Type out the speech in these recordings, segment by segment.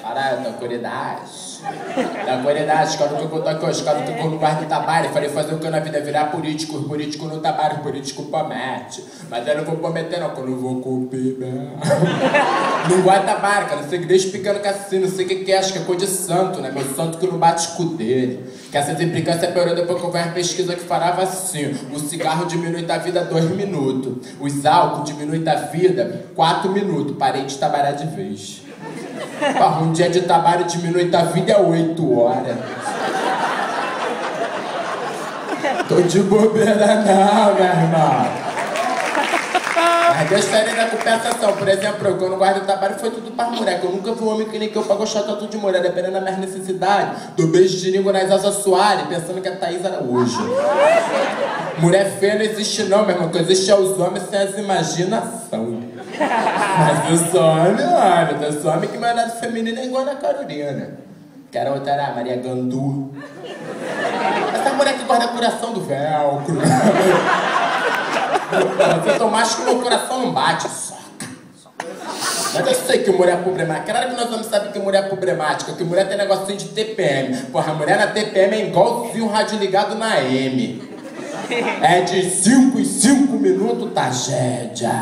Caralho, tranquilidade. Tranquilidade, quando que eu tô aqui, os caras que eu não guardo trabalho. Falei fazer o que na vida é virar político. Os políticos não trabalham, os políticos prometem. Mas eu não vou prometer não, que eu não vou cumprir mesmo. Não guarda trabalho, cara. Não sei que desde pequeno que assim, não sei o que é, acho que é coisa de santo, né? Meu santo que não bate com o dele. Que essas implicâncias piorou depois que eu vi uma pesquisa que falava assim: o cigarro diminui da vida 2 minutos. Os álcool diminui da vida 4 minutos. Parei de trabalhar de vez. Um dia de trabalho diminui da vida 8 horas. Tô de bobeira não, meu irmão. Mas Deus tá ali na compensação. Por exemplo, eu, quando guardo o trabalho, foi tudo pra mulher. Que eu nunca fui um homem que nem que eu pra gostar tanto de mulher. Dependendo da minha necessidade. Do beijo de língua nas asas Soares, pensando que a Thaís era hoje. Mulher feia não existe não, meu irmão. O que existe é os homens sem as imaginação. Mas eu sou homem, eu sou homem que meu lado feminino é igual a Carolina. Que era outra, era a Maria Gandu. Essa mulher que guarda o coração do velcro. Você tô macho que meu coração não bate, soca. Mas eu sei que mulher é problemática. Claro que nós vamos saber que mulher é problemática, que mulher tem negocinho de TPM. Porra, a mulher na TPM é igualzinho um rádio ligado na M. É de 5 em 5 minutos, tragédia.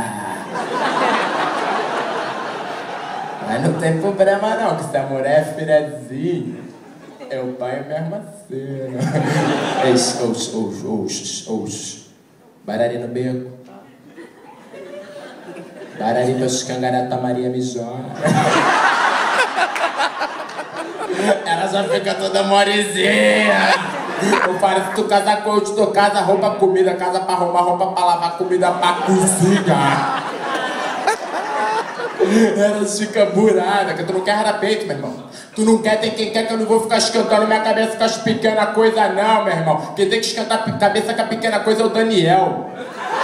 Mas não tem problema não, que se a mulher é filhazinha, eu banho mesmo assim. Barari no beco. Barari meus cangarata Maria Mijona. Ela já fica toda morezinha. Eu falo, se tu casar com eu, te dou casa, roupa, comida, casa pra arrumar, roupa pra lavar, comida pra cozinhar. Ela fica burada, que tu não quer rapeito, meu irmão. Tu não quer, tem quem quer, que eu não vou ficar esquentando minha cabeça com as pequenas coisas não, meu irmão. Quem tem que esquentar a cabeça com a pequena coisa é o Daniel.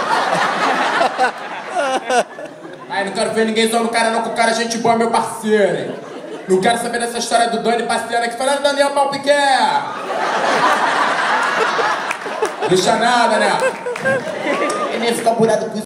Ai, não quero ver ninguém zoando o cara não, que o cara é gente boa, meu parceiro, hein. Não quero saber dessa história do Dani passeando que fala, Daniel pau pequeno. Deixa nada, né? Ele nem fica burado com isso.